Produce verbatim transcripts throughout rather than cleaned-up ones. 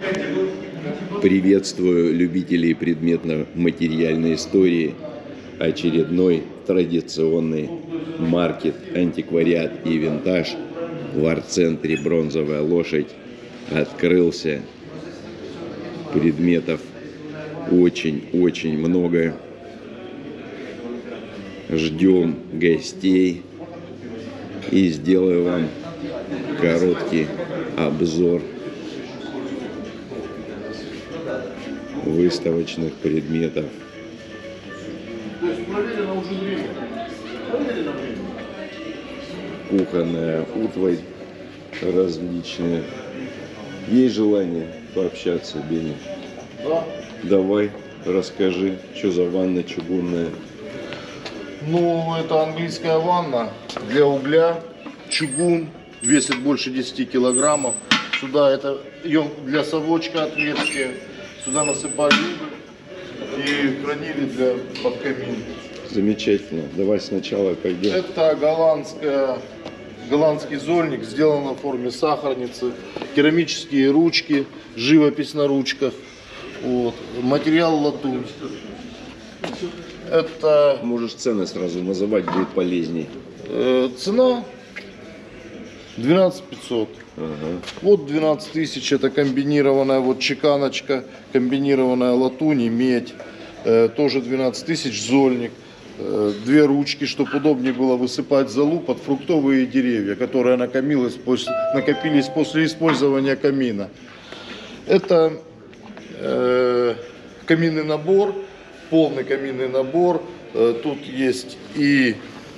Приветствую любителей предметно-материальной истории. Очередной традиционный маркет «Антиквариат и винтаж» в арт-центре «Бронзовая лошадь» открылся. Предметов очень-очень много. Ждем гостей и сделаю вам короткий обзор выставочных предметов. Кухонная утварь различная. Есть желание пообщаться, Беня? Да. Давай, расскажи, что за ванна чугунная. Ну, это английская ванна для угля. Чугун, весит больше десяти килограммов. Сюда это ее для совочка отверстие. Сюда насыпали рыбы и хранили для под камин. Замечательно. Давай сначала пойдем. Это голландская, голландский зольник, сделан на форме сахарницы. Керамические ручки, живопись на ручках. Вот. Материал латунь. Это... Можешь цены сразу называть, будет полезней. Э, цена двенадцать пятьсот. Ага. Вот двенадцать тысяч, это комбинированная вот чеканочка, комбинированная латунь и медь. Э, тоже двенадцать тысяч, зольник. Э, две ручки, чтобы удобнее было высыпать золу под фруктовые деревья, которые накопились после, накопились после использования камина. Это э, каминный набор, полный каминный набор. Э, тут есть и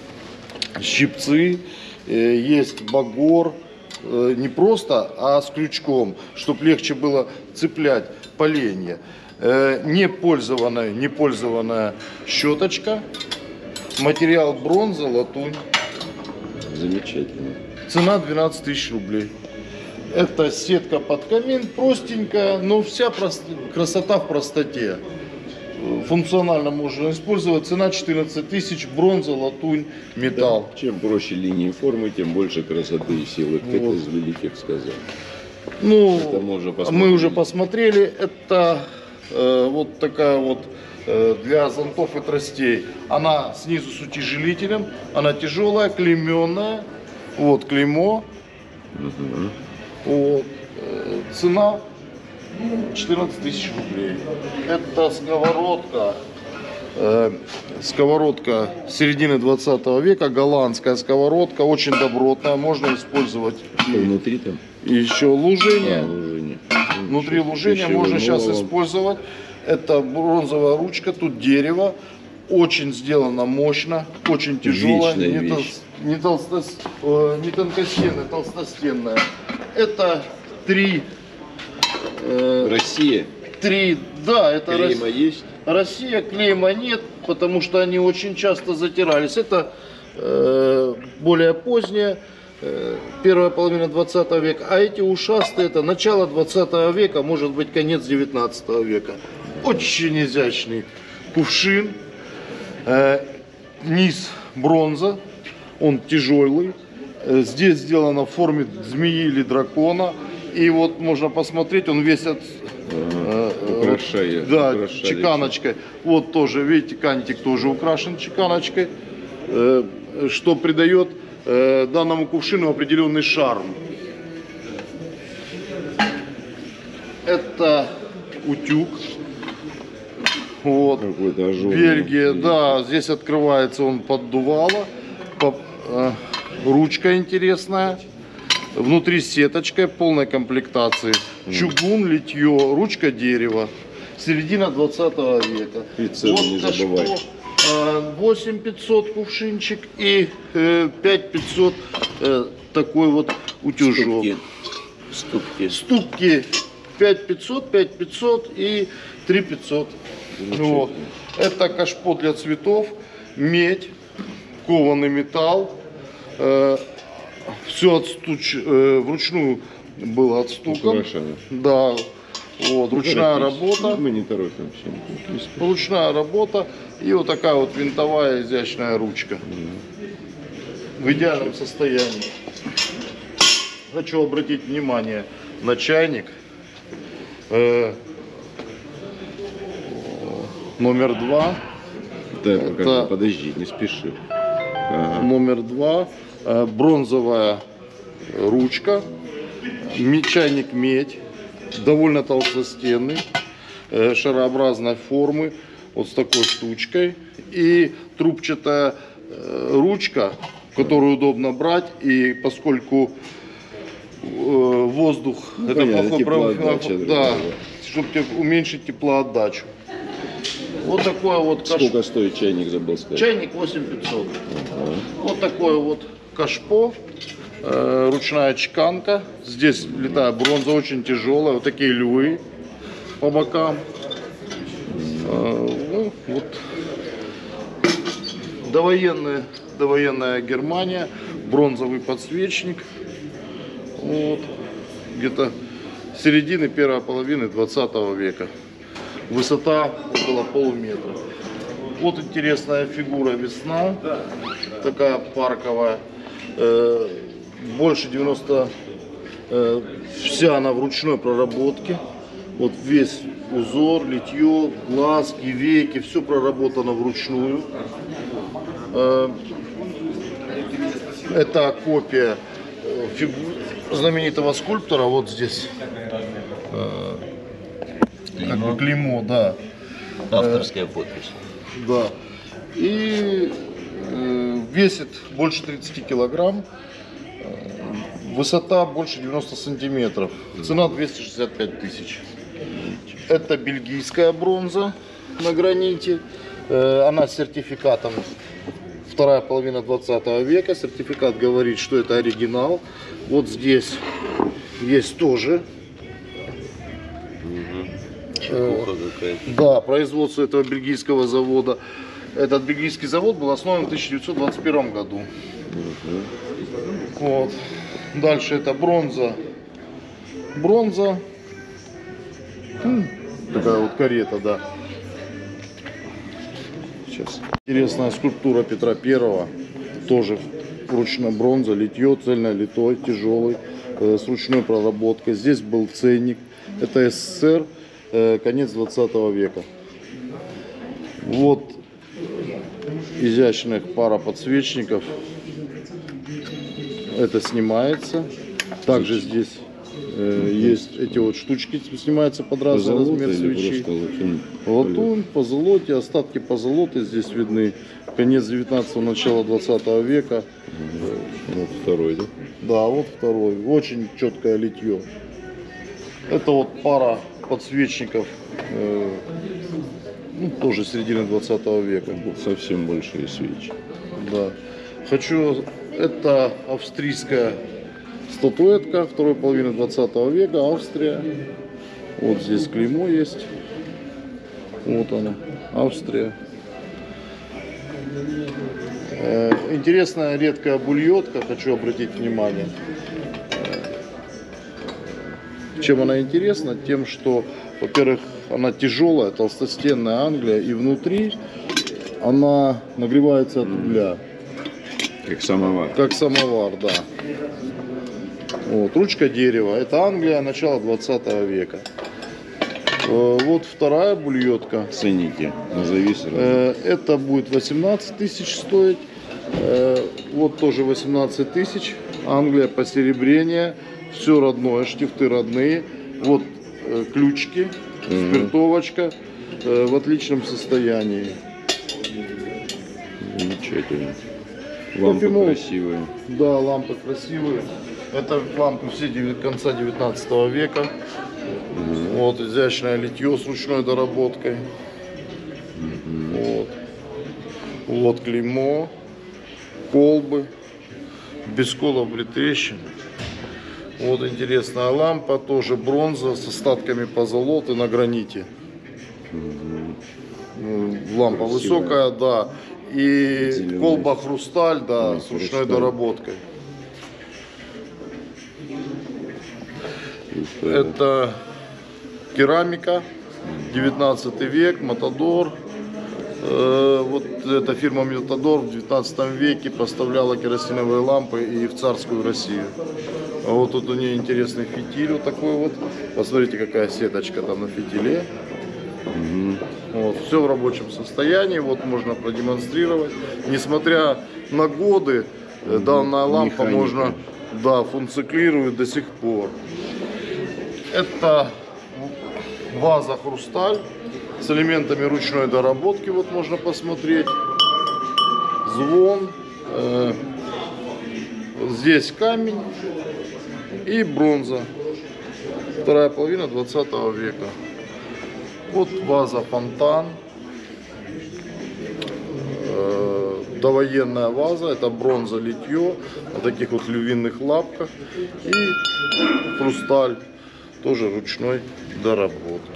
щипцы, э, есть багор. Не просто, а с крючком, чтобы легче было цеплять поленья. Не пользованная, не пользованная щеточка. Материал бронза, латунь. Замечательно. Цена двенадцать тысяч рублей. Это сетка под камин, простенькая, но вся прост... красота в простоте. Функционально можно использовать. Цена четырнадцать тысяч, бронза, латунь, металл. Да, чем проще линии формы, тем больше красоты и силы. Кто-то Вот. из великих сказал. Ну, Это мы уже посмотрели. мы уже посмотрели. Это э, вот такая вот э, для зонтов и тростей. Она снизу с утяжелителем. Она тяжелая, клейменная. Вот клеймо. Угу. Вот. Э, цена четырнадцать тысяч рублей. Это сковородка. Э, сковородка середины двадцатого века. Голландская сковородка. Очень добротная. Можно использовать. Что внутри там? И еще лужение. А, лужение. Внутри лужения можно сейчас использовать. Это бронзовая ручка, тут дерево. Очень сделано мощно, очень тяжелое. Вечная Не, вещь. тол- не, толсто- э, не тонкостенная, толстостенная. Это три... э, Россия. три, да, это Клейма Рос- есть? Россия, клейма нет, потому что они очень часто затирались. Это э, более позднее, э, первая половина двадцатого века. А эти ушастые, это начало двадцатого века, может быть конец девятнадцатого века. Очень изящный кувшин. Э, низ бронза, он тяжелый. Э, здесь сделано в форме змеи или дракона. И вот можно посмотреть, он весь от... Ага. Украшает. Да, украшает. чеканочкой. Вот тоже, видите, кантик тоже украшен чеканочкой, э, что придает э, данному кувшину определенный шарм. Это утюг. Вот. Какой-то ажурный. Бельгия, да, здесь открывается он поддувало. По, э, ручка интересная. Внутри сеточкой полной комплектации. Чугун, литье, ручка дерева. Середина двадцатого века. И цену вот не кашпо, забывай. э, восемь пятьсот кувшинчик и э, пять пятьсот э, такой вот утюжок. Ступки. Ступки. Ступки пять пятьсот, пять пятьсот и три пятьсот. Вот. Это кашпо для цветов, медь, кованый металл. Э, все отстуч, э, вручную было отстукано. Украшено. Да. Вот, ручная работа. Мы не торопимся. Ручная работа и вот такая вот винтовая изящная ручка. В идеальном состоянии. Хочу обратить внимание на чайник. Э, номер два. Да, покажи, Это- подожди, не спеши. Ага. Номер два. Э, бронзовая ручка. Ме- Чайник медь. Довольно толстостенный. Э, шарообразной формы. Вот с такой штучкой. И трубчатая э, ручка, которую удобно брать. И поскольку э, воздух, Ну, это понятно, плохой прав- теплоотдача да, другая. чтобы уменьшить теплоотдачу. Вот такой вот каш- Сколько стоит чайник, забыл сказать? чайник восемь тысяч пятьсот. Ага. Вот такое вот кашпо, э, ручная чеканка. Здесь летает бронза, очень тяжелая. Вот такие львы по бокам. Э, ну, вот. Довоенная, довоенная Германия, бронзовый подсвечник. Вот. Где-то середины первой половины двадцатого века. Высота около полуметра. Вот интересная фигура весна, такая парковая, э, больше девяноста, э, вся она в ручной проработке. Вот весь узор, литье, глазки, веки, все проработано вручную. Э, это копия э, фигу- знаменитого скульптора, вот здесь. Э, как бы клеймо, да. Авторская подпись. Да. И э, весит больше тридцати килограмм. Э, высота больше девяноста сантиметров. Цена двести шестьдесят пять тысяч. Это бельгийская бронза на граните. Э, она с сертификатом вторая половина двадцатого века. Сертификат говорит, что это оригинал. Вот здесь есть тоже. Чепуха какая-то. Да, производство этого бельгийского завода. Этот бельгийский завод был основан в тысяча девятьсот двадцать первом году. Вот. Дальше это бронза. Бронза. М, Такая вот карета, да. Сейчас. Интересная скульптура Петра Первого. Тоже ручная бронза, литье, цельнолитой, тяжелый, э, с ручной проработкой. Здесь был ценник. Это СССР. Конец двадцатого века. Вот изящных пара подсвечников. Это снимается. Также здесь э, есть эти вот штучки, снимаются под разный Позолота размер или свечи. просто латунь? Латунь, позолоте, остатки позолоты здесь видны. Конец девятнадцатого, начало двадцатого века. Вот второй, да? Да, вот второй. Очень четкое литье. Это вот пара подсвечников, э, ну, тоже середины двадцатого века. Совсем большие свечи. Да. Хочу, это австрийская статуэтка второй половины двадцатого века, Австрия. Вот здесь клеймо есть. Вот она, Австрия. Э, интересная редкая бульетка, хочу обратить внимание. Чем она интересна? Тем, что, во-первых, она тяжелая, толстостенная Англия, и внутри она нагревается от угля, Как самовар. как самовар, да. Вот, ручка дерева. Это Англия, начало двадцатого века. Э, Вот вторая бульетка. Ценники. Назови сразу. Э, Это будет восемнадцать тысяч стоить. Э, Вот тоже восемнадцать тысяч. Англия, посеребрение. Все родное, штифты родные. Вот э, ключики, Мгм. спиртовочка э, в отличном состоянии. Замечательно. Лампы Кофемол. красивые. Да, лампы красивые. Это лампы все деви- конца девятнадцатого века. Вот изящное литье с ручной доработкой. Вот. Вот клеймо, колбы, без колов трещин. Вот интересная лампа, тоже бронза с остатками позолоты на граните. Ну, лампа Красивая. высокая, да. И Зеленая. колба хрусталь, да, А, с ручной хрусталь. доработкой. Это... Это керамика, девятнадцатый век, Матадор. Э, Вот эта фирма Матадор в девятнадцатом веке поставляла керосиновые лампы и в царскую Россию. А вот тут у нее интересный фитиль вот такой вот. Посмотрите, какая сеточка там на фитиле. Вот, все в рабочем состоянии, вот можно продемонстрировать. Несмотря на годы, э, данная лампа Механика. можно, да, функционирует до сих пор. Это ваза хрусталь с элементами ручной доработки, вот можно посмотреть. Звон, э, здесь камень и бронза. Вторая половина двадцатого века. Вот ваза фонтан, э, довоенная ваза, это бронза литье на таких вот лювинных лапках и хрусталь, тоже ручной доработки.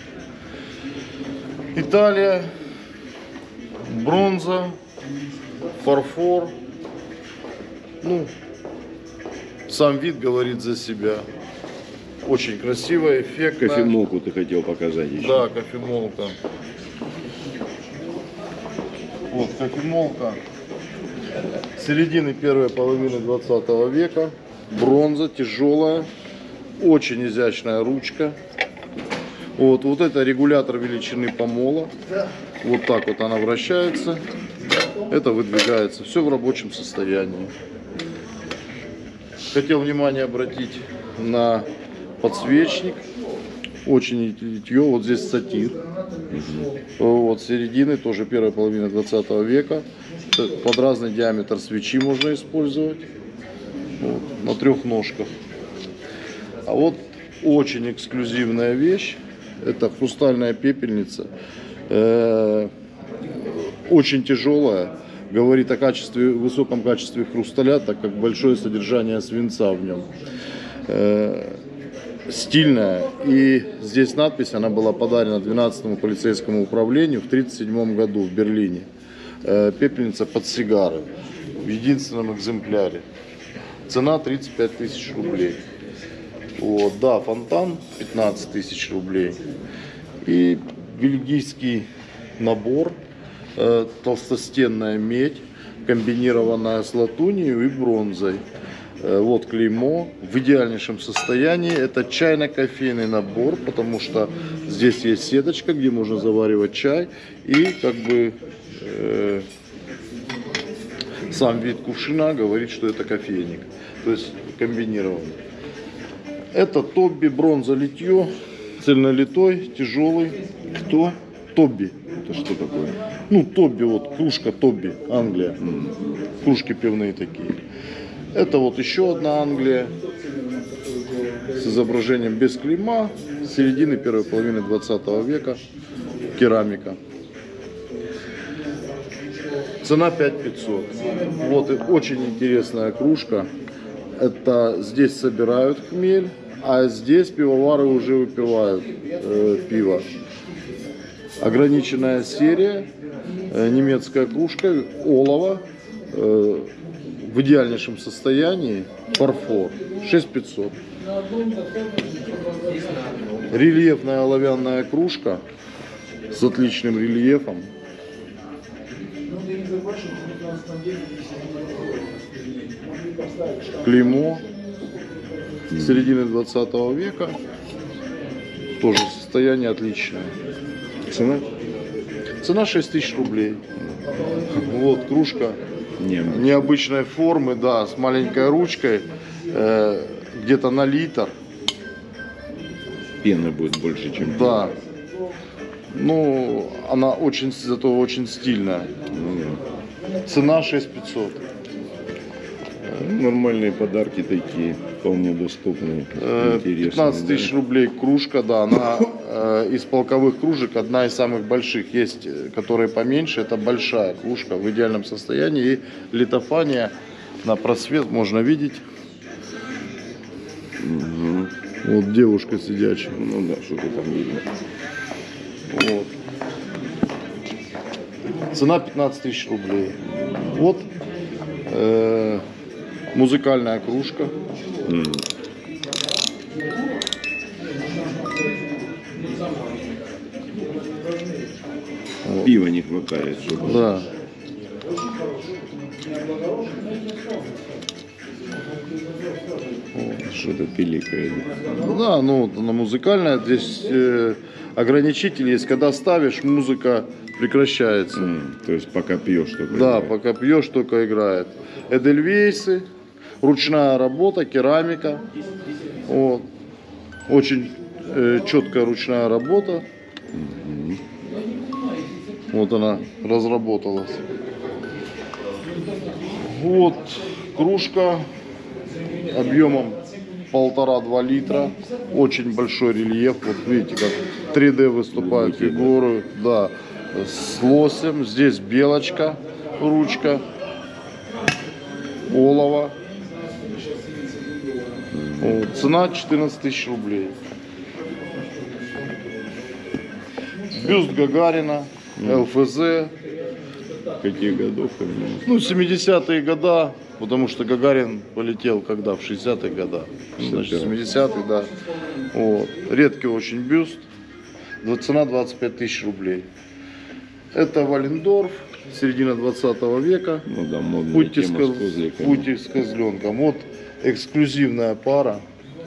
Италия, бронза, фарфор, ну, сам вид говорит за себя. Очень красиво, эффектно. Кофемолку ты хотел показать еще. Да, кофемолка. Вот кофемолка. Середины первой половины двадцатого века. Бронза, тяжелая. Очень изящная ручка. Вот, вот это регулятор величины помола. Вот так вот она вращается. Это выдвигается. Все в рабочем состоянии. Хотел внимание обратить на подсвечник, очень литье, вот здесь сатир, вот середины, тоже первая половина двадцатого века, под разный диаметр свечи можно использовать, вот, на трех ножках. А вот очень эксклюзивная вещь, это хрустальная пепельница, э, очень тяжелая, говорит о качестве, высоком качестве хрусталя, так как большое содержание свинца в нем. Э, стильная, и здесь надпись, она была подарена двенадцатому полицейскому управлению в тридцать седьмом году в Берлине. Э, пепельница под сигары в единственном экземпляре. Цена тридцать пять тысяч рублей. Вот, да, фонтан пятнадцать тысяч рублей. И бельгийский набор, э, толстостенная медь, комбинированная с латунью и бронзой. Вот клеймо в идеальнейшем состоянии. Это чайно-кофейный набор, потому что здесь есть сеточка, где можно заваривать чай, и как бы э, сам вид кувшина говорит, что это кофейник, то есть комбинированный. Это Тобби, бронза литье, цельнолитой, тяжелый. Кто? Тобби. Это что такое? Ну, Тобби, вот кружка Тобби, Англия. Кружки пивные такие. Это вот еще одна Англия с изображением без клейма, середины первой половины двадцатого века, керамика. Цена пять тысяч пятьсот. Вот и очень интересная кружка. Это здесь собирают хмель, а здесь пивовары уже выпивают э, пиво. Ограниченная серия, э, немецкая кружка, олово. Э, в идеальнейшем состоянии, фарфор, шесть тысяч пятьсот. Рельефная оловянная кружка с отличным рельефом. Клеймо середины двадцатого века, тоже состояние отличное. Цена? Цена шесть тысяч рублей. Вот кружка. Не, Необычной формы, да, с маленькой ручкой, э, где-то на литр. пены будет больше, чем Да. Ну, она очень, зато очень стильная. Ну, да. Цена шесть тысяч пятьсот. Нормальные подарки такие, вполне доступные, Э, интересные. пятнадцать тысяч да. рублей кружка, да, она э, из полковых кружек одна из самых больших. Есть, э, которые поменьше, это большая кружка в идеальном состоянии. И литофания на просвет можно видеть. Мгм. Вот девушка сидячая. Ну да, что-то там видно. Вот. Цена пятнадцать тысяч рублей. Вот э, музыкальная кружка. М. Вот. Пива не хватает, чтобы... Да. Вот. что-то пиликает. Да, ну на музыкальное здесь э, ограничитель есть, когда ставишь, музыка прекращается. М, То есть пока пьешь только. Да, играет. пока пьешь, только играет. Эдельвейсы, ручная работа, керамика. Вот. Очень э, четкая ручная работа. Вот она разработалась. Вот кружка объемом полтора-два литра. Очень большой рельеф. Вот видите, как три дэ выступают фигуры. Да, с лосем. Здесь белочка, ручка, олово. Вот. Цена четырнадцать тысяч рублей. Бюст Гагарина, эл эф зэ. Каких годов? именно? Ну, семидесятые года, потому что Гагарин полетел когда? В шестидесятых годах. Значит, семидесятые, да. Вот. Редкий очень бюст. Цена двадцать пять тысяч рублей. Это Валендорф, середина двадцатого века. Ну да, модная Путти с, тема коз- с козликами. Путти с козленком. Вот эксклюзивная пара.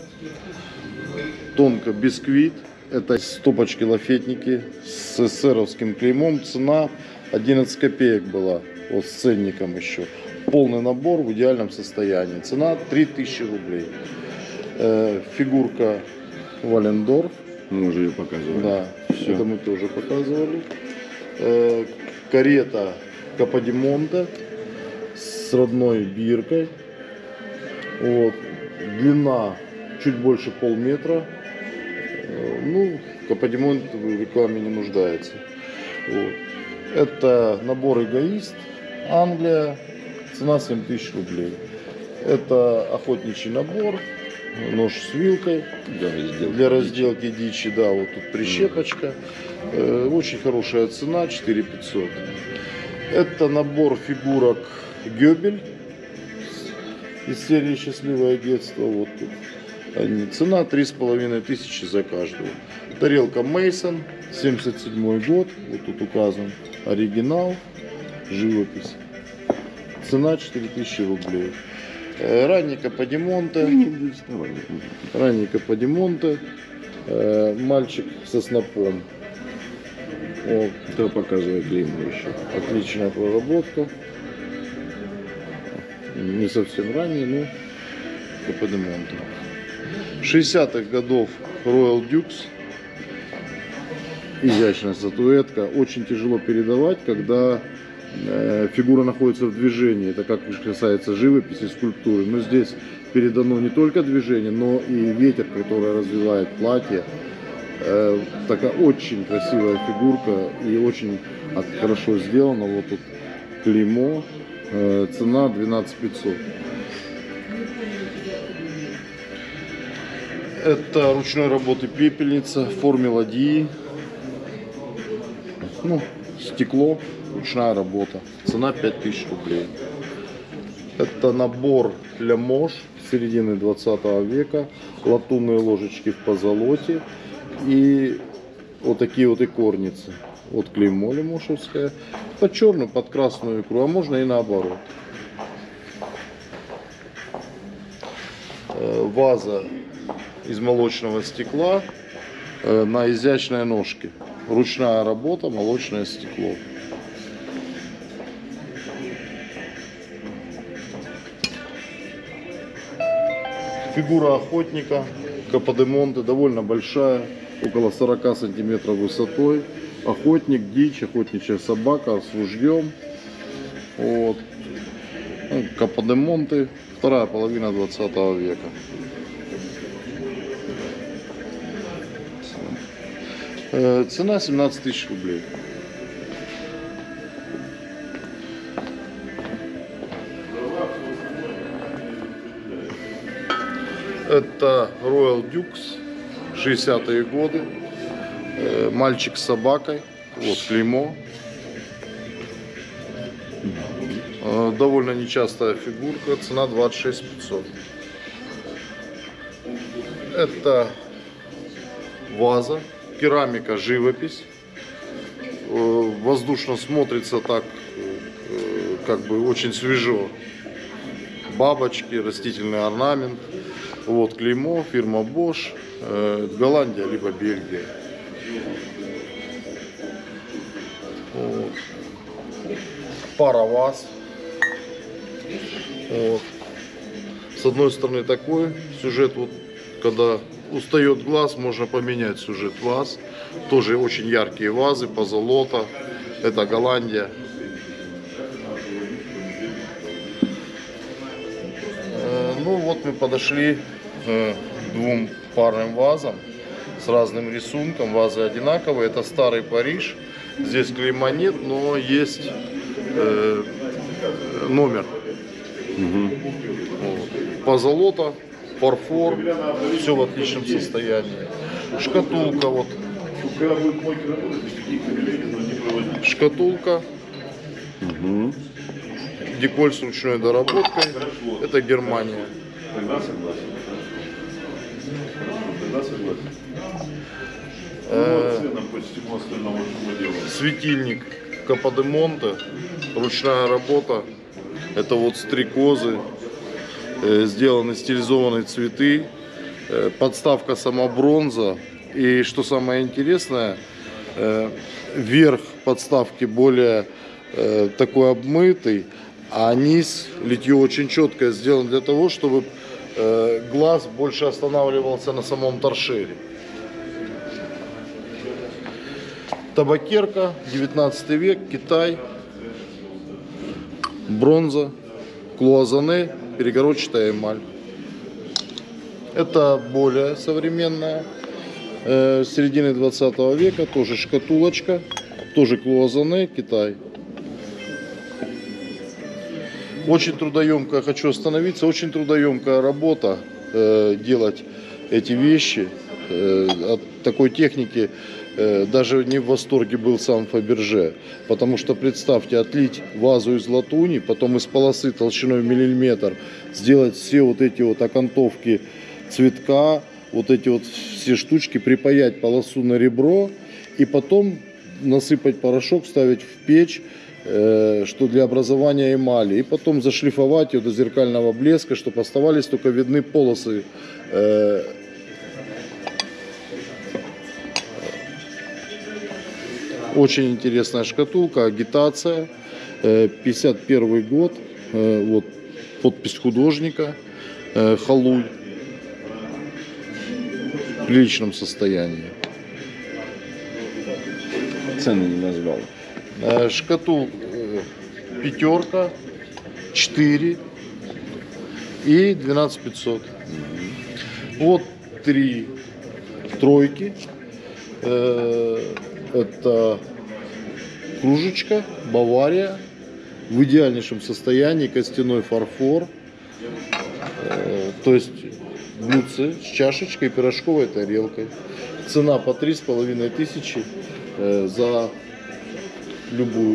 Тонко бисквит. Это стопочки-лафетники с эсеровским клеймом. Цена одиннадцать копеек была. Вот с ценником еще. Полный набор в идеальном состоянии. Цена три тысячи рублей. Э, фигурка Валендорф. Мы уже ее показывали. Да, Всё. это мы тоже показывали. Э, карета Каподимонте с родной биркой. Вот. Длина чуть больше полметра. Э, ну, Каподимонте в рекламе не нуждается. Вот. Это набор Эгоист, Англия. Цена семь тысяч рублей. Это охотничий набор. Нож с вилкой. Для разделки. Для разделки дичи, да, вот тут прищепочка. Э, очень хорошая цена, четыре тысячи пятьсот. Это набор фигурок Гёбель из серии «Счастливое детство». Вот тут они. Цена три с половиной тысячи за каждую. Тарелка Мейсон, семьдесят седьмой год, вот тут указан оригинал, живопись. Цена четыре тысячи рублей. Э, Ранний Каподимонте. Ну, вставай. Ранний Каподимонте, э, мальчик со снопом. Вот, Кто показывает клеймо еще? отличная проработка. Не совсем ранний, но Каподимонте. шестидесятых годов Royal Dukes. Изящная статуэтка. Очень тяжело передавать, когда э, фигура находится в движении. Это как касается живописи, скульптуры. Но здесь передано не только движение, но и ветер, который развивает платье. Э, такая очень красивая фигурка и очень от- хорошо сделана. Вот тут клеймо. Э, цена двенадцать тысяч пятьсот. Это ручной работы пепельница в форме ладьи. Ну, стекло, ручная работа. Цена пять тысяч рублей. Это набор для мож середины двадцатого века. Латунные ложечки в позолоте. И вот такие вот икорницы. Вот клеймо лемошевское. Под черную, под красную икру. А можно и наоборот. Э, Ваза из молочного стекла э, на изящной ножке. Ручная работа, молочное стекло. Фигура охотника Каподимонте довольно большая, около сорока сантиметров высотой. Охотник, дичь, охотничья собака с ружьем. Вот. Ну, Каподимонте, вторая половина двадцатого века. Э, Цена семнадцать тысяч рублей. Это Royal Dukes, шестидесятые годы. Э, Мальчик с собакой. Вот клеймо. Э, Довольно нечастая фигурка. Цена двадцать шесть тысяч пятьсот. Это ваза. Керамика, живопись. Э, Воздушно смотрится так, э, как бы очень свежо. Бабочки, растительный орнамент. Вот клеймо, фирма Bosch, э, Голландия либо Бельгия. Вот. Пара ваз. Вот. С одной стороны такой сюжет, вот, когда устает глаз, можно поменять сюжет ваз. Тоже очень яркие вазы, позолота. Это Голландия. Э, ну вот мы подошли к двум парным вазам с разным рисунком. Вазы одинаковые. Это старый Париж. Здесь клейма нет, но есть э, номер. Угу. Вот. Позолота, фарфор, все в отличном состоянии. Шкатулка вот. Шкатулка. Угу. Деколь с ручной доработкой. Это Германия. Тогда согласен. Тогда согласен. Э, Ценом по всему остальному, что мы делаем. Светильник Каподемонте. Ручная работа. Это вот стрекозы. Э, сделаны стилизованные цветы. Э, подставка сама бронза. И что самое интересное, э, верх подставки более э, такой обмытый, а низ литье очень четкое сделано для того, чтобы э, глаз больше останавливался на самом торшере. Табакерка, девятнадцатый век, Китай, бронза, клуазане, перегородчатая эмаль. Это более современная, э, середины двадцатого века, тоже шкатулочка, тоже клуазане, Китай. Очень трудоемкая, хочу остановиться, очень трудоемкая работа э, делать эти вещи. Э, от такой техники э, даже не в восторге был сам Фаберже. Потому что представьте, отлить вазу из латуни, потом из полосы толщиной в миллиметр, сделать все вот эти вот окантовки цветка, вот эти вот все штучки, припаять полосу на ребро и потом насыпать порошок, ставить в печь, что для образования эмали, и потом зашлифовать ее до зеркального блеска, чтобы оставались только видны полосы. Очень интересная шкатулка, агитация, пятьдесят первый год, вот подпись художника, Халуй, в приличном состоянии. Цены не назвал. Шкатул пятерка, четыре и двенадцать пятьсот. Вот три тройки. Это кружечка, Бавария. В идеальнейшем состоянии, костяной фарфор. То есть блюдце с чашечкой, пирожковой тарелкой. Цена по три с половиной тысячи за любую.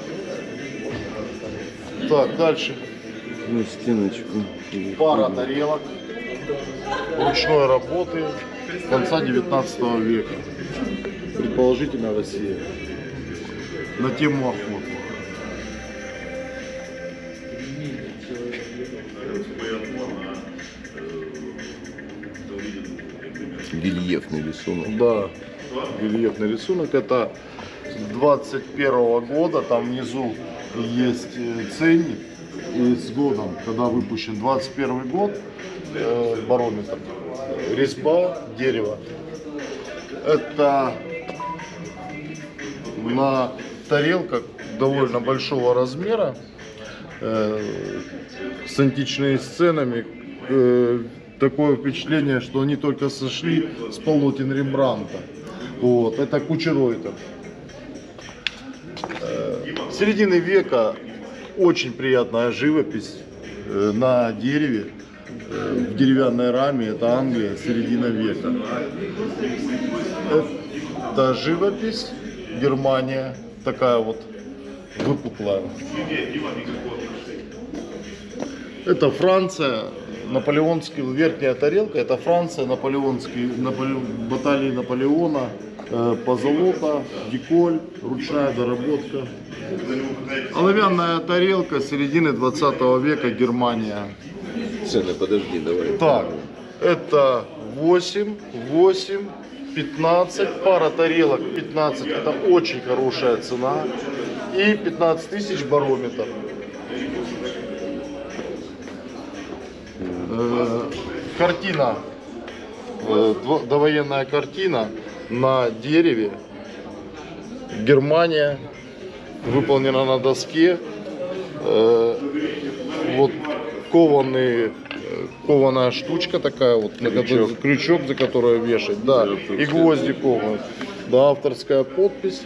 Так, дальше. Ну, стеночку. Пара тарелок ручной работы конца девятнадцатого века. Предположительно Россия. На тему охоты. Рельефный рисунок. Да, рельефный рисунок. Это двадцать первого года, там внизу есть ценник, и с годом, когда выпущен двадцать первый год, э, барометр, резьба, дерево. Это на тарелках довольно большого размера, э, с античными сценами, э, такое впечатление, что они только сошли с полотен Рембрандта. Вот, это Кучеройтер. С середины века очень приятная живопись э, на дереве, э, в деревянной раме. Это Англия, середина века. Это живопись, Германия, такая вот выпуклая. Это Франция, наполеонский, верхняя тарелка, это Франция, наполеонский, Наполе, баталии Наполеона. Позолота, деколь, ручная доработка. Оловянная тарелка середины двадцатого века, Германия. Цены, подожди, давай. Так, Это восемь, восемь, пятнадцать, пара тарелок пятнадцать, это очень хорошая цена. И пятнадцать тысяч барометр. Э, Картина, э, дво- довоенная картина на дереве. Германия, выполнена на доске. Э, Вот кованый, э, кованая штучка такая вот, на которой- крючок, за которую вешать, да, и гвозди кованые. Да, авторская подпись.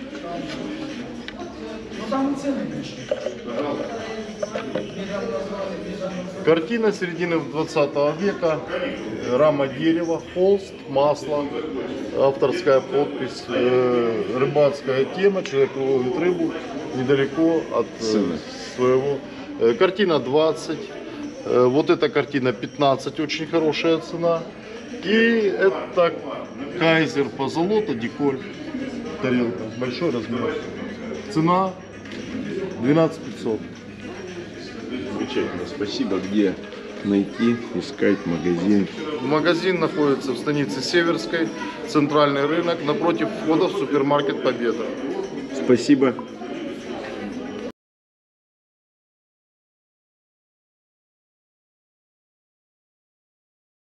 Картина середины двадцатого века, рама дерева, холст, масло, авторская подпись, э, рыбацкая тема, человек ловит рыбу недалеко от э, Сына. своего. Э, Картина двадцать, э, вот эта картина пятнадцать, очень хорошая цена. И это кайзер позолота, деколь, тарелка, большой размер. Цена двенадцать пятьсот. Замечательно, спасибо. Где найти, искать магазин? Магазин находится в станице Северской, центральный рынок, напротив входа в супермаркет Победа. Спасибо.